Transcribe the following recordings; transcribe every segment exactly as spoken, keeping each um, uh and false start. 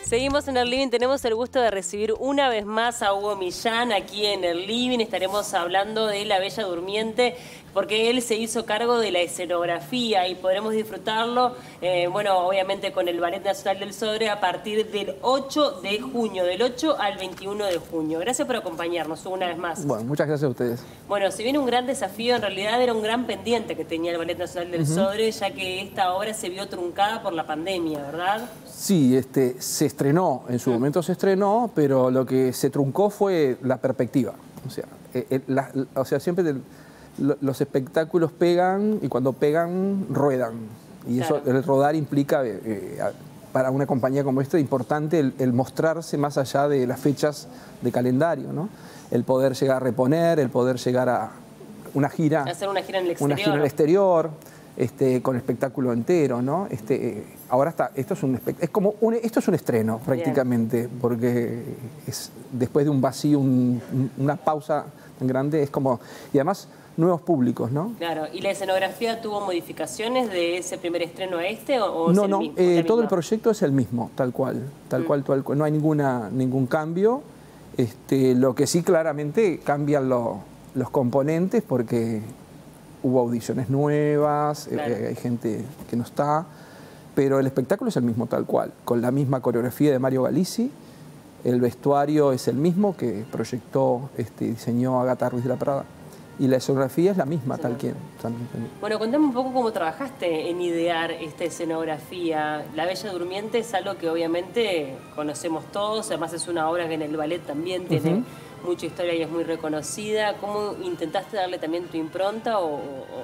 Seguimos en el living, tenemos el gusto de recibir una vez más a Hugo Millán aquí en el living. Estaremos hablando de La Bella Durmiente porque él se hizo cargo de la escenografía y podremos disfrutarlo, eh, bueno, obviamente con el Ballet Nacional del Sodre a partir del ocho de junio, del ocho al veintiuno de junio. Gracias por acompañarnos una vez más. Bueno, muchas gracias a ustedes. Bueno, si bien un gran desafío, en realidad era un gran pendiente que tenía el Ballet Nacional del uh-huh. Sodre, ya que esta obra se vio truncada por la pandemia, ¿verdad? Sí, este, se estrenó, en su uh-huh. momento se estrenó, pero lo que se truncó fue la perspectiva. O sea, eh, la, o sea siempre del, lo, los espectáculos pegan y cuando pegan, ruedan. Y claro. eso, el rodar implica, eh, eh, para una compañía como esta, importante el, el mostrarse más allá de las fechas de calendario, ¿no? El poder llegar a reponer, el poder llegar a una gira. Hacer una gira en el exterior. Una gira en el exterior, este, con espectáculo entero, ¿no? Este, eh, ahora está, esto es un es como un, esto es un estreno prácticamente, Bien. porque es, después de un vacío, un, una pausa tan grande, es como, y además nuevos públicos, ¿no? Claro, ¿y la escenografía tuvo modificaciones de ese primer estreno a este o, o no, es no, el mismo, eh, todo el proyecto es el mismo, tal cual, tal mm. cual, tal cual, no hay ninguna, ningún cambio. Este, lo que sí claramente cambian lo, los componentes porque hubo audiciones nuevas, claro. eh, hay gente que no está, pero el espectáculo es el mismo tal cual, con la misma coreografía de Mario Galizzi, el vestuario es el mismo que proyectó, este, diseñó Agatha Ruiz de la Prada, y la escenografía es la misma, sí. tal quien. Bueno, contame un poco cómo trabajaste en idear esta escenografía. La Bella Durmiente es algo que obviamente conocemos todos, además es una obra que en el ballet también tiene uh-huh. mucha historia y es muy reconocida. ¿Cómo intentaste darle también tu impronta o, o,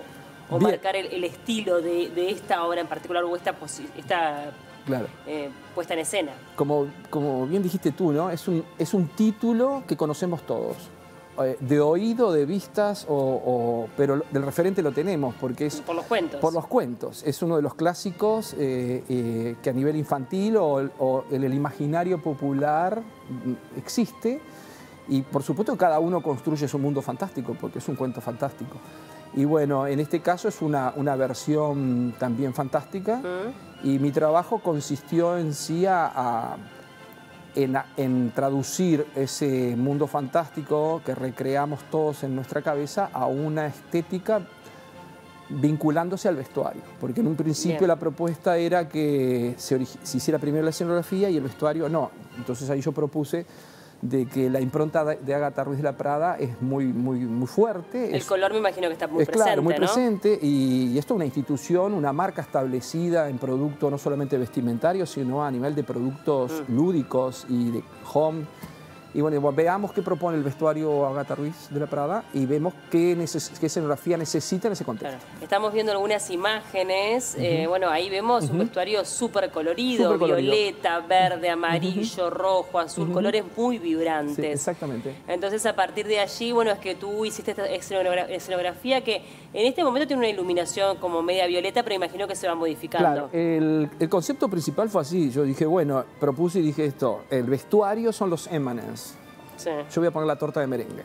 o marcar el, el estilo de, de esta obra en particular o esta, esta claro. eh, puesta en escena? Como, como bien dijiste tú, ¿no? Es un, es un título que conocemos todos. De oído, de vistas, o, o, pero del referente lo tenemos porque es... Por los cuentos. Por los cuentos. Es uno de los clásicos eh, eh, que a nivel infantil o, o en el imaginario popular existe. Y por supuesto cada uno construye su mundo fantástico porque es un cuento fantástico. Y bueno, en este caso es una, una versión también fantástica. ¿Mm? Y mi trabajo consistió en sí a... a En, en traducir ese mundo fantástico que recreamos todos en nuestra cabeza a una estética vinculándose al vestuario. Porque en un principio Bien. la propuesta era que se, se hiciera primero la escenografía y el vestuario no. Entonces ahí yo propuse de que la impronta de Agatha Ruiz de la Prada es muy, muy, muy fuerte. El es, color me imagino que está muy es presente, claro, muy ¿no? presente y, y esto es una institución, una marca establecida en producto no solamente vestimentario, sino a nivel de productos mm. lúdicos y de home. Y bueno, veamos qué propone el vestuario Agatha Ruiz de la Prada y vemos qué, neces qué escenografía necesita en ese contexto. Claro. Estamos viendo algunas imágenes, uh-huh. eh, bueno, ahí vemos uh-huh. un vestuario súper colorido, super colorido, violeta, verde, amarillo, uh-huh. rojo, azul, uh-huh. colores muy vibrantes. Sí, exactamente. Entonces, a partir de allí, bueno, es que tú hiciste esta escenografía que en este momento tiene una iluminación como media violeta, pero imagino que se va modificando. Claro, el, el concepto principal fue así. Yo dije, bueno, propuse y dije esto, el vestuario son los M and M's. Sí. Yo voy a poner la torta de merengue.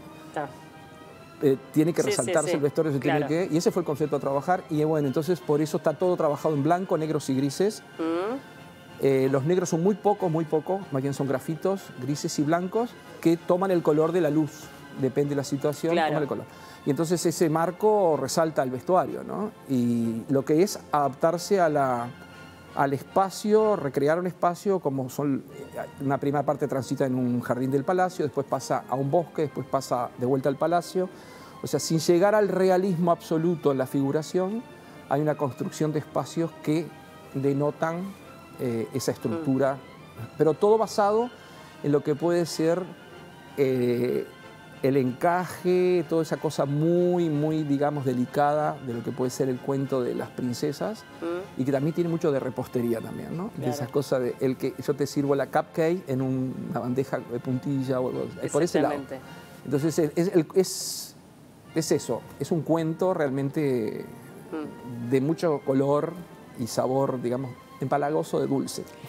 Eh, tiene que sí, resaltarse sí, sí. el vestuario, se claro. tiene que, y ese fue el concepto a trabajar. Y bueno, entonces por eso está todo trabajado en blanco, negros y grises. Mm. Eh, los negros son muy pocos, muy pocos, más bien son grafitos, grises y blancos, que toman el color de la luz. Depende de la situación, claro. toman el color. Y entonces ese marco resalta el vestuario, ¿no? Y lo que es adaptarse a la... al espacio, recrear un espacio como son, una primera parte transita en un jardín del palacio, después pasa a un bosque, después pasa de vuelta al palacio. O sea, sin llegar al realismo absoluto en la figuración, hay una construcción de espacios que denotan eh, esa estructura, mm. pero todo basado en lo que puede ser eh, el encaje, toda esa cosa muy, muy, digamos, delicada de lo que puede ser el cuento de las princesas mm. y que también tiene mucho de repostería también, ¿no? Claro. De esas cosas de el que yo te sirvo la cupcake en un, una bandeja de puntilla o algo, por ese lado. Entonces es, es, es, es eso, es un cuento realmente mm. de mucho color y sabor, digamos, empalagoso de dulce.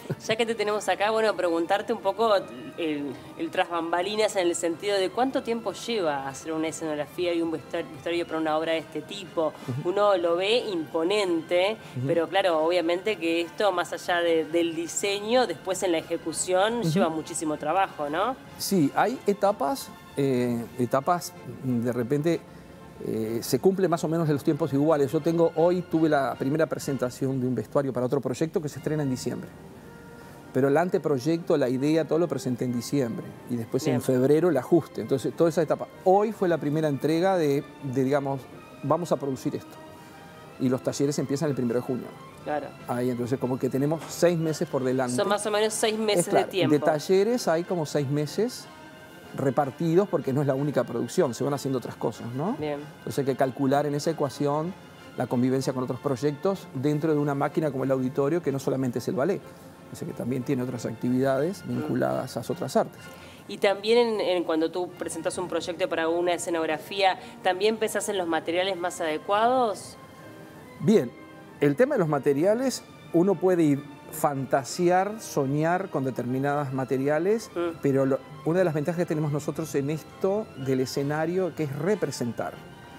Ya que te tenemos acá, bueno, preguntarte un poco el, el tras bambalinas en el sentido de cuánto tiempo lleva hacer una escenografía y un vestuario para una obra de este tipo. Uh-huh. Uno lo ve imponente, uh-huh. pero claro, obviamente que esto, más allá de, del diseño, después en la ejecución uh-huh. lleva muchísimo trabajo, ¿no? Sí, hay etapas, eh, etapas de repente... Eh, se cumple más o menos de los tiempos iguales. Yo tengo, hoy tuve la primera presentación de un vestuario para otro proyecto que se estrena en diciembre. Pero el anteproyecto, la idea, todo lo presenté en diciembre. Y después Bien. en febrero el ajuste. Entonces, toda esa etapa. Hoy fue la primera entrega de, de, digamos, vamos a producir esto. Y los talleres empiezan el primero de junio. Claro. Ahí, entonces, como que tenemos seis meses por delante. Son más o menos seis meses es, claro, de tiempo. De talleres hay como seis meses repartidos porque no es la única producción, se van haciendo otras cosas, ¿no? Bien. Entonces hay que calcular en esa ecuación la convivencia con otros proyectos dentro de una máquina como el auditorio, que no solamente es el ballet, o sea que también tiene otras actividades vinculadas mm. a otras artes. Y también en, en cuando tú presentas un proyecto para una escenografía, ¿también pensás en los materiales más adecuados? Bien, el tema de los materiales, uno puede ir fantasear, soñar con determinados materiales, mm. pero lo, una de las ventajas que tenemos nosotros en esto del escenario que es representar.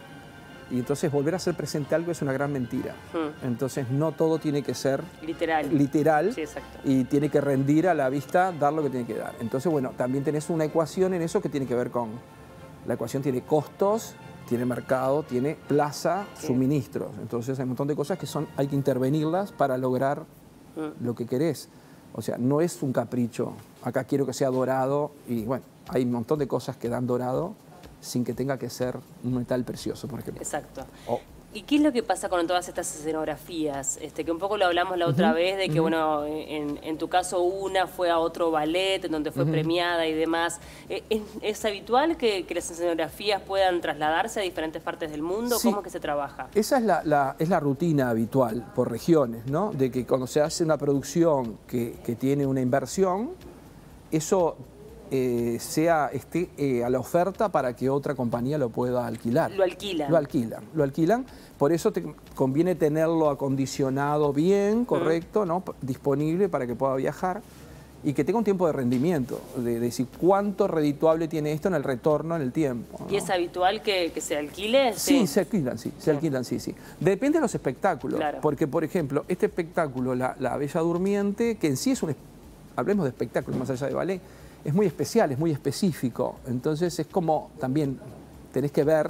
Y entonces volver a hacer presente algo es una gran mentira. Mm. Entonces no todo tiene que ser literal, literal sí, exacto. Y tiene que rendir a la vista, dar lo que tiene que dar. Entonces, bueno, también tenés una ecuación en eso que tiene que ver con... La ecuación tiene costos, tiene mercado, tiene plaza, sí. suministros. Entonces hay un montón de cosas que son, hay que intervenirlas para lograr lo que querés. O sea, no es un capricho. Acá quiero que sea dorado y bueno, hay un montón de cosas que dan dorado sin que tenga que ser un metal precioso, por ejemplo. Exacto. Oh. ¿Y qué es lo que pasa con todas estas escenografías? Este, que un poco lo hablamos la otra uh-huh, vez, de que, uh-huh. bueno, en, en tu caso una fue a otro ballet, en donde fue uh-huh. premiada y demás. ¿Es, es habitual que, que las escenografías puedan trasladarse a diferentes partes del mundo? Sí. ¿Cómo es que se trabaja? Esa es la, la, es la rutina habitual por regiones, ¿no? De que cuando se hace una producción que, que tiene una inversión, eso... Eh, sea esté eh, a la oferta para que otra compañía lo pueda alquilar. Lo alquilan. Lo alquilan, lo alquilan. Por eso te conviene tenerlo acondicionado bien, correcto, mm. ¿no? Disponible para que pueda viajar y que tenga un tiempo de rendimiento, de, de decir cuánto redituable tiene esto en el retorno, en el tiempo, ¿no? ¿Y es habitual que, que se alquile? Sí, sí, se alquilan, sí, se sí. alquilan, sí, sí. Depende de los espectáculos, claro. porque, por ejemplo, este espectáculo, la, la Bella Durmiente, que en sí es un, hablemos de espectáculo más allá de ballet, es muy especial, es muy específico. Entonces es como también tenés que ver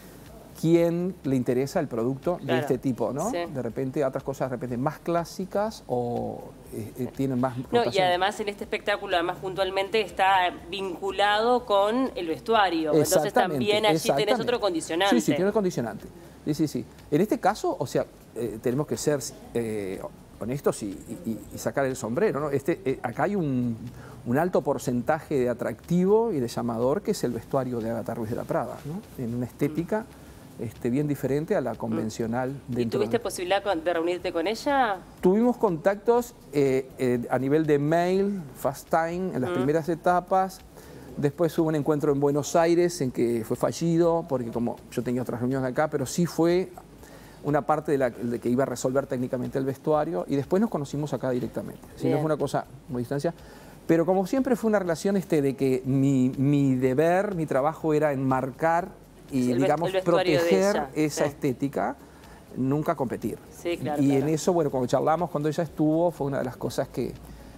quién le interesa el producto claro. de este tipo, ¿no? Sí. De repente otras cosas de repente más clásicas o eh, sí. tienen más... No, y además en este espectáculo, además puntualmente está vinculado con el vestuario. Entonces también allí tenés otro condicionante. Sí, sí, tiene un condicionante. Sí, sí, sí. En este caso, o sea, eh, tenemos que ser eh, honestos y, y, y sacar el sombrero, ¿no? Este, eh, acá hay un... un alto porcentaje de atractivo y de llamador que es el vestuario de Ágata Ruiz de la Prada, ¿no? En una estética este, bien diferente a la convencional. ¿Y tuviste de... posibilidad de reunirte con ella? Tuvimos contactos eh, eh, a nivel de mail, FaceTime, en las mm. primeras etapas. Después hubo un encuentro en Buenos Aires en que fue fallido, porque como yo tenía otras reuniones acá, pero sí fue una parte de la de que iba a resolver técnicamente el vestuario, y después nos conocimos acá directamente. Si no fue una cosa muy distancia. Pero como siempre fue una relación este, de que mi, mi deber, mi trabajo era enmarcar y, sí, digamos, proteger esa sí. estética, nunca competir. Sí, claro, y claro. en eso, bueno, cuando charlamos, cuando ella estuvo, fue una de las cosas que,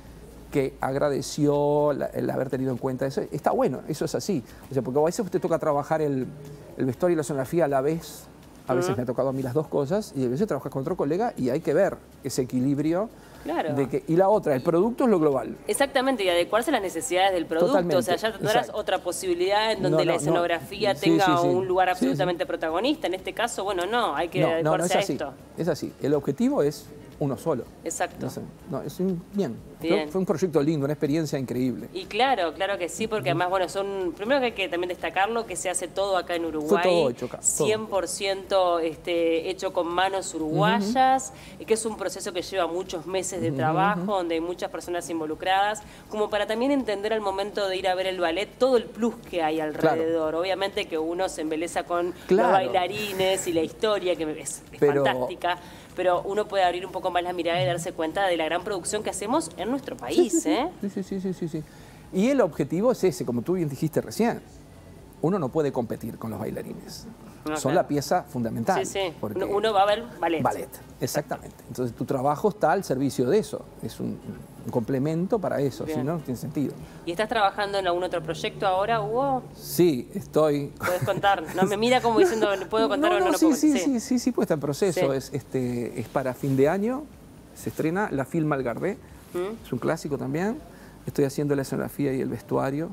que agradeció la, el haber tenido en cuenta eso. Está bueno, eso es así. O sea, porque a veces usted toca trabajar el, el vestuario y la escenografía a la vez. A veces uh-huh. me ha tocado a mí las dos cosas, y a veces trabajas con otro colega y hay que ver ese equilibrio. Claro. De que, y la otra, el producto es lo global. Exactamente, y adecuarse a las necesidades del producto. Totalmente, o sea, ya tendrás otra posibilidad en donde no, no, la escenografía no. tenga sí, sí, sí. un lugar absolutamente sí, sí. protagonista. En este caso, bueno, no, hay que no, adecuarse no, no, es a así, esto. Es así, el objetivo es uno solo. Exacto. No, no, es un, bien. bien. Fue un proyecto lindo, una experiencia increíble. Y claro, claro que sí, porque además, bueno, son primero que hay que también destacarlo, que se hace todo acá en Uruguay. Fue todo hecho acá. Todo. cien por ciento este, hecho con manos uruguayas, uh-huh. que es un proceso que lleva muchos meses de uh-huh. trabajo, donde hay muchas personas involucradas, como para también entender al momento de ir a ver el ballet todo el plus que hay alrededor. Claro. Obviamente que uno se embeleza con claro. los bailarines y la historia, que es, es Pero... fantástica. pero uno puede abrir un poco más la mirada y darse cuenta de la gran producción que hacemos en nuestro país. Sí, sí, ¿eh? sí, sí, sí, sí, sí, sí. Y el objetivo es ese, como tú bien dijiste recién. Uno no puede competir con los bailarines. No, Son claro. la pieza fundamental. Sí, sí. Uno, uno va a ver ballet. Ballet, exactamente. Entonces tu trabajo está al servicio de eso. Es un, un complemento para eso, si no, no tiene sentido. ¿Y estás trabajando en algún otro proyecto ahora, Hugo? Sí, estoy... ¿Puedes contar? No me mira como diciendo, ¿puedo contar no, no, o no, no sí, puedo? Sí, sí, sí, sí, sí, pues está en proceso. Sí. Es, este, es para fin de año, se estrena La Filma Algarvé, ¿Mm? Es un clásico también. Estoy haciendo la escenografía y el vestuario.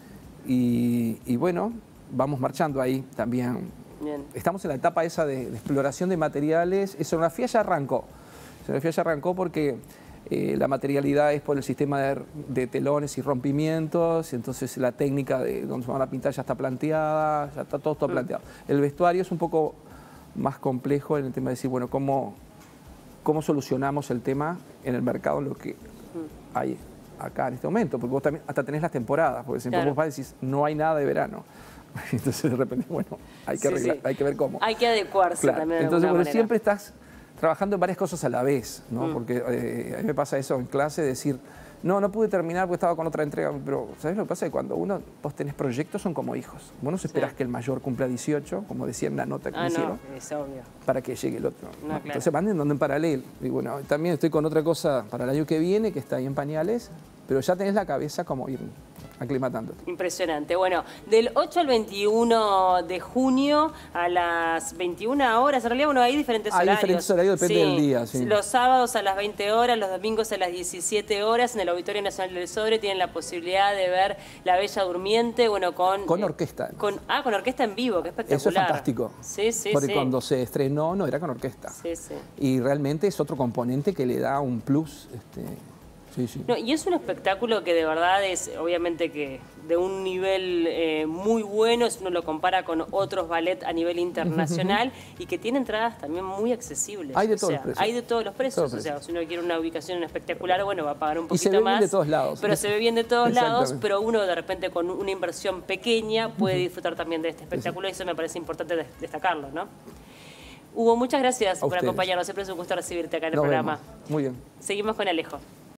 Y, y bueno, vamos marchando ahí también. Bien. Estamos en la etapa esa de, de exploración de materiales. Escenografía ya arrancó. Escenografía ya arrancó porque eh, la materialidad es por el sistema de, de telones y rompimientos. Entonces la técnica de donde se van a pintar ya está planteada, ya está todo, todo mm. planteado. El vestuario es un poco más complejo en el tema de decir, bueno, cómo, cómo solucionamos el tema en el mercado, lo que mm. hay acá en este momento. Porque vos también hasta tenés las temporadas, porque siempre claro. vos vas y decís, no hay nada de verano. Entonces de repente, bueno, hay que, arreglar, sí, sí. hay que ver cómo. Hay que adecuarse claro. también de Entonces, bueno, manera. siempre estás trabajando en varias cosas a la vez, ¿no? Mm. Porque eh, a mí me pasa eso en clase, decir, no, no pude terminar porque estaba con otra entrega, pero ¿sabes lo que pasa? Que cuando uno, vos tenés proyectos, son como hijos. Vos no esperás sí. que el mayor cumpla dieciocho, como decía en la nota que ah, me hicieron, no, es obvio. para que llegue el otro. No, claro. Entonces van andando en paralelo. Y bueno, también estoy con otra cosa para el año que viene, que está ahí en pañales, pero ya tenés la cabeza como ir aclimatando. Impresionante. Bueno, del ocho al veintiuno de junio a las veintiuna horas, en realidad, bueno, hay diferentes hay horarios. Hay diferentes horarios, depende sí. del día. Sí. Los sábados a las veinte horas, los domingos a las diecisiete horas, en el Auditorio Nacional del Sodre tienen la posibilidad de ver La Bella Durmiente, bueno, con... Con orquesta. Con, ah, con orquesta en vivo, que espectacular. Eso es fantástico. Sí, sí, Porque sí. cuando se estrenó no era con orquesta. Sí, sí. Y realmente es otro componente que le da un plus... Este, Sí, sí. No, y es un espectáculo que de verdad es, obviamente, que de un nivel eh, muy bueno, si uno lo compara con otros ballet a nivel internacional, uh-huh. y que tiene entradas también muy accesibles. Hay de o todos sea, los precios. Hay de todos los precios. Todos o sea, precios. si uno quiere una ubicación espectacular, bueno, va a pagar un poquito y se ve más. Bien de todos lados. Pero se ve bien de todos lados, pero uno de repente con una inversión pequeña puede uh-huh. disfrutar también de este espectáculo, sí. y eso me parece importante destacarlo, ¿no? Hugo, muchas gracias a por ustedes. acompañarnos. Siempre es un gusto recibirte acá en el Nos programa. Vemos. Muy bien. Seguimos con Alejo.